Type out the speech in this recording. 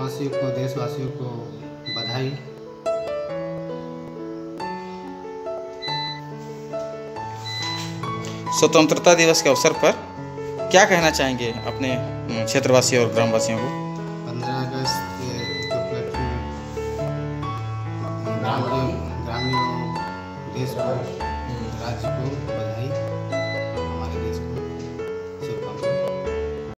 गांववासियों को, देशवासियों को बधाई। स्वतंत्रता दिवस के अवसर पर क्या कहना चाहेंगे अपने क्षेत्रवासियों और ग्रामवासियों को? 15 अगस्त के उपलक्ष्य में ग्रामीणों, देश को, राज्य को बधाई।